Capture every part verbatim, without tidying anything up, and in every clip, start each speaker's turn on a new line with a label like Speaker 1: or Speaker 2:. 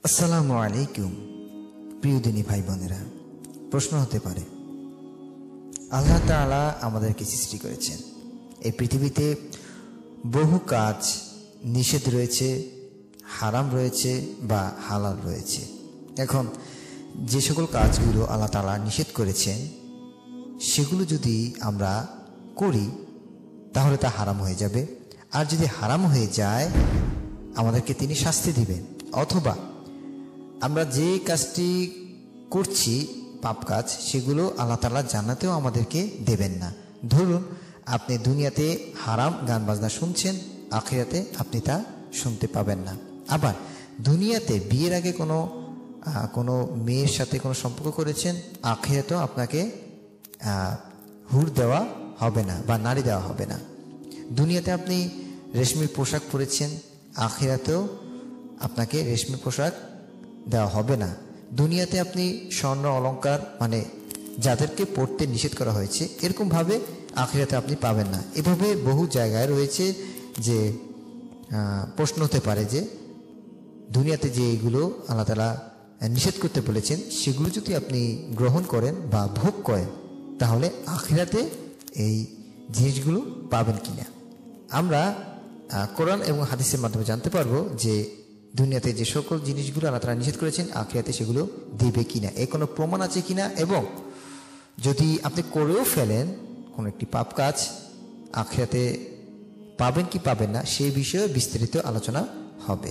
Speaker 1: আসসালামু আলাইকুম প্রিয় দিনী ভাই বোনেরা। প্রশ্ন হতে পারে, আল্লাহ তাআলা আমাদেরকে সৃষ্টি করেছেন, এই পৃথিবীতে বহু কাজ নিষেধ রয়েছে, হারাম রয়েছে বা হালাল রয়েছে। এখন যে সকল কাজগুলো আল্লাহ তাআলা নিষেধ করেছেন সেগুলো যদি আমরা করি তাহলে তা হারাম হয়ে যাবে, আর যদি হারাম হয়ে যায় আমাদেরকে তিনি শাস্তি দিবেন। অথবা আমরা যে কাজটি করছি পাপ কাজ, সেগুলো আল্লাহ তাআলা জান্নাতেও আমাদেরকে দেবেন না। ধরুন আপনি দুনিয়াতে হারাম গান বাজনা শুনছেন, আখিরাতে আপনি তা শুনতে পাবেন না। আবার দুনিয়াতে বিয়ের আগে কোনো কোনো মেয়ের সাথে কোনো সম্পর্ক করেছেন, আখিরাতেও আপনাকে হুর দেওয়া হবে না বা নারী দেওয়া হবে না। দুনিয়াতে আপনি রেশমি পোশাক পরেছেন, আখিরাতেও আপনাকে রেশমি পোশাক দেওয়া হবে না। দুনিয়াতে আপনি স্বর্ণ অলংকার মানে যাদেরকে পড়তে নিষেধ করা হয়েছে এরকমভাবে আখিরাতে আপনি পাবেন না। এভাবে বহু জায়গায় রয়েছে যে প্রশ্ন হতে পারে যে দুনিয়াতে যে এগুলো আল্লাহ তাআলা নিষেধ করতে বলেছেন সেগুলো যদি আপনি গ্রহণ করেন বা ভোগ করেন তাহলে আখিরাতে এই জিনিসগুলো পাবেন কিনা। আমরা কোরআন এবং হাদিসের মাধ্যমে জানতে পারবো যে দুনিয়াতে যে সকল জিনিসগুলো আল্লাহ তাআলা নিষেধ করেছেন আখিরাতে সেগুলো দিবে কিনা, এর কোনো প্রমাণ আছে কিনা, এবং যদি আপনি করেও ফেলেন কোনো একটি পাপ কাজ আখিরাতে পাবেন কি পাবেন না সেই বিষয়ে বিস্তারিত আলোচনা হবে।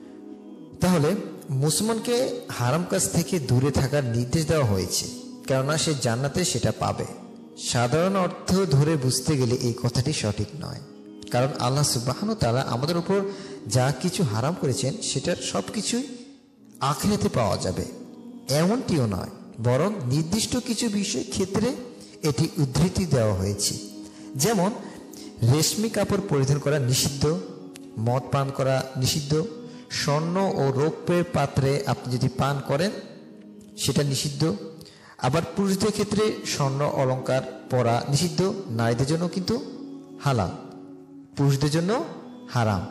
Speaker 1: তাহলে মুসলমানকে হারাম কাজ থেকে দূরে থাকার নির্দেশ দেওয়া হয়েছে, কেননা সে জান্নাতে সেটা পাবে। সাধারণ অর্থ ধরে বুঝতে গেলে এই কথাটি সঠিক নয়, কারণ আল্লাহ সুবহানাহু ওয়া তাআলা আমাদের উপর যা কিছু হারাম করেছেন সেটার সব কিছুই আখিরাতে পাওয়া যাবে এমনটিও নয়, বরং নির্দিষ্ট কিছু বিষয় ক্ষেত্রে এটি উদ্ধৃতি দেওয়া হয়েছে। যেমন রেশমি কাপড় পরিধান করা নিষিদ্ধ, মদ পান করা নিষিদ্ধ, স্বর্ণ ও রৌপ্যের পাত্রে আপনি যদি পান করেন সেটা নিষিদ্ধ। আবার পুরুষদের ক্ষেত্রে স্বর্ণ অলংকার পরা নিষিদ্ধ, নারীদের জন্য কিন্তু হালাল, পুরুষদের জন্য হারাম।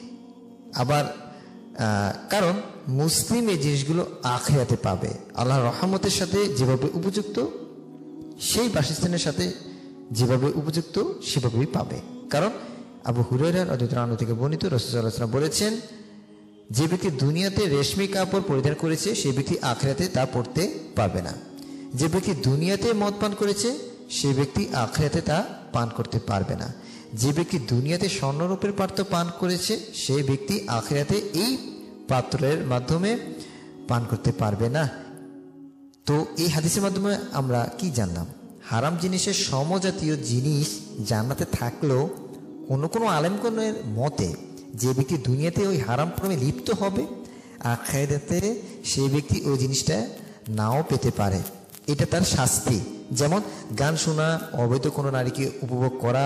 Speaker 1: আবার কারণ মুসলিম এই জিনিসগুলো আখিরাতে পাবে, আল্লাহর রহমতের সাথে যেভাবে উপযুক্ত সেই বাসস্থানের সাথে যেভাবে উপযুক্ত সেভাবেই পাবে। কারণ আবু হুরায়রা রাদিয়াল্লাহু আনহু থেকে বর্ণিত, রাসূল সাল্লাল্লাহু আলাইহি ওয়াসাল্লাম বলেছেন, যে ব্যক্তি দুনিয়াতে রেশমি কাপড় পরিধান করেছে সেই ব্যক্তি আখিরাতে তা পরতে পারবে না। যে ব্যক্তি দুনিয়াতে মদ পান করেছে সেই ব্যক্তি আখিরাতে তা পান করতে পারবে না। যে ব্যক্তি দুনিয়াতে স্বর্ণরূপের পাত্র পান করেছে সেই ব্যক্তি আখিরাতে এই পাত্রের মাধ্যমে পান করতে পারবে না। তো এই হাদিসের মাধ্যমে আমরা কি জানলাম? হারাম জিনিসের সমজাতীয় জিনিস জান্নাতে থাকলেও কোনো কোনো আলেমগণের মতে যে ব্যক্তি দুনিয়াতে ওই হারাম কর্মে লিপ্ত হবে আখিরাতে সেই ব্যক্তি ওই জিনিসটা নাও পেতে পারে, এটা তার শাস্তি। যেমন গান শোনা, অবৈধ কোনো নারীকে উপভোগ করা,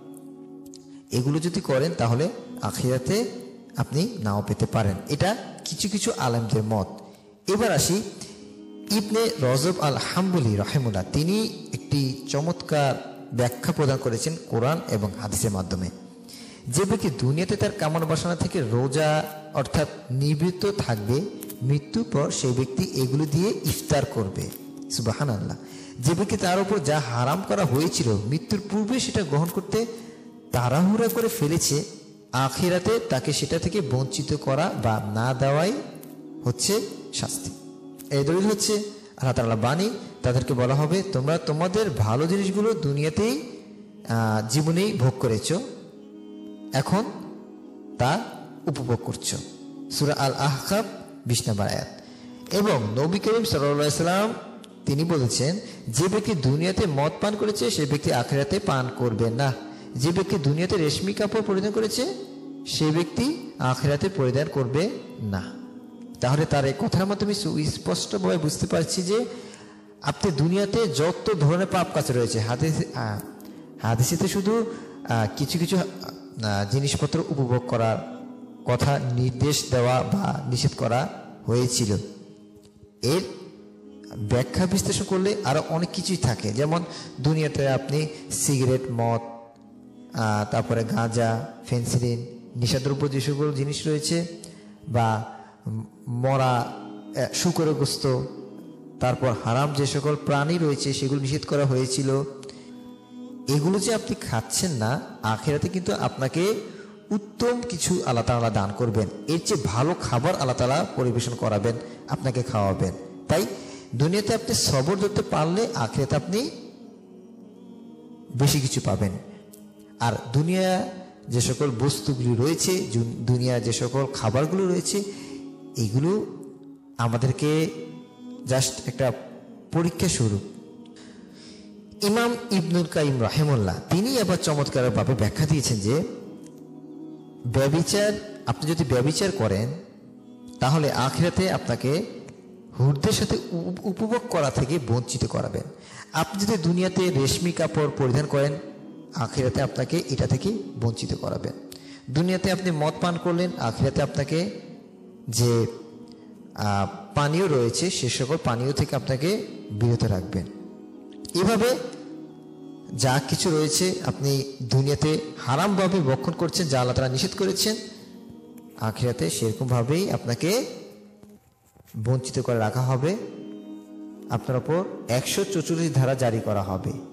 Speaker 1: এগুলো যদি করেন তাহলে আখিরাতে আপনি নাও পেতে পারেন, এটা কিছু কিছু আলেমদের মত। এবার আসি ইবনে রজব আল হাম্বলি রাহিমাহুল্লাহ, তিনি একটি চমৎকার ব্যাখ্যা প্রদান করেছেন কোরআন এবং হাদিসের মাধ্যমে। যে ব্যক্তি দুনিয়াতে তার কামনা বাসনা থেকে রোজা অর্থাৎ নিবৃত্ত থাকবে, মৃত্যুর পর সেই ব্যক্তি এগুলো দিয়ে ইফতার করবে। সুবহানাল্লাহ। যে ব্যক্তি তার উপর যা হারাম করা হয়েছিল মৃত্যুর পূর্বে সেটা গ্রহণ করতে তাড়াহুড়া করে ফেলেছে, আখিরাতে তাকে সেটা থেকে বঞ্চিত করা বা না দেওয়াই হচ্ছে শাস্তি। এই দলিল হচ্ছে আল্লাহ তাআলা বাণী, তাদেরকে বলা হবে তোমরা তোমাদের ভালো জিনিসগুলো দুনিয়াতেই জীবনেই ভোগ করেছো, এখন তা উপভোগ করছো। সূরা আল আহকাফ বিশ নম্বর আয়াত। এবং নবী করিম সাল্লাল্লাহু আলাইহি ওয়াসাল্লাম তিনি বলেছেন, যে ব্যক্তি দুনিয়াতে মদ পান করেছে সে ব্যক্তি আখিরাতে পান করবে না। যে ব্যক্তি দুনিয়াতে রেশমি কাপড় পরিধান করেছে সে ব্যক্তি আখিরাতে পরিধান করবে না। তাহলে তার এই কথার মাধ্যমে সুস্পষ্টভাবে বুঝতে পারছি যে আপনি দুনিয়াতে যত ধরনের পাপ কাজ রয়েছে, হাদিস হাদিসেতে শুধু কিছু কিছু জিনিসপত্র উপভোগ করার কথা নির্দেশ দেওয়া বা নিষেধ করা হয়েছিল, এর ব্যাখ্যা বিশ্লেষণ করলে আরো অনেক কিছুই থাকে। যেমন দুনিয়াতে আপনি সিগারেট, মদ, তারপরে গাঁজা, ফেন্সিডিল, নেশাদ্রব্য যে সকল জিনিস রয়েছে বা মরা শূকরের গোস্ত, তারপর হারাম যে সকল প্রাণী রয়েছে সেগুলো নিষেধ করা হয়েছিল, এগুলো যে আপনি খাচ্ছেন না, আখিরাতে কিন্তু আপনাকে উত্তম কিছু আল্লাহ তাআলা দান করবেন, এর চেয়ে ভালো খাবার আল্লাহ তাআলা পরিবেশন করাবেন, আপনাকে খাওয়াবেন। তাই দুনিয়াতে আপনি সবর ধরতে পারলে আখিরাতে আপনি বেশি কিছু পাবেন। আর দুনিয়া যে সকল বস্তুগুলি রয়েছে, দুনিয়া যে সকল খাবারগুলো রয়েছে, এগুলো আমাদেরকে জাস্ট একটা পরীক্ষা স্বরূপ। ইমাম ইবনুল কাইয়িম রাহিমাহুল্লাহ তিনি আবার চমৎকারভাবে ব্যাখ্যা দিয়েছেন যে ব্যভিচার, আপনি যদি ব্যভিচার করেন তাহলে আখিরাতে আপনাকে হুরদের সাথে উপভোগ করা থেকে বঞ্চিত করাবেন। আপনি যদি দুনিয়াতে রেশমি কাপড় পরিধান করেন, আখিরাতে আপনাকে এটা থেকে বঞ্চিত করাবেন। দুনিয়াতে আপনি মদ পান করলেন, আখিরাতে আপনাকে যে পানীয় রয়েছে সে সকল পানীয় থেকে আপনাকে বিরত রাখবেন। এভাবে যা কিছু রয়েছে আপনি দুনিয়াতে হারামভাবে ভক্ষণ করছেন, যা আল্লাহ তাআলা নিষেধ করেছেন, আখিরাতে সেরকমভাবেই আপনাকে বঞ্চিত করে রাখা হবে, আপনার ওপর একশো চৌচল্লিশ ধারা জারি করা হবে।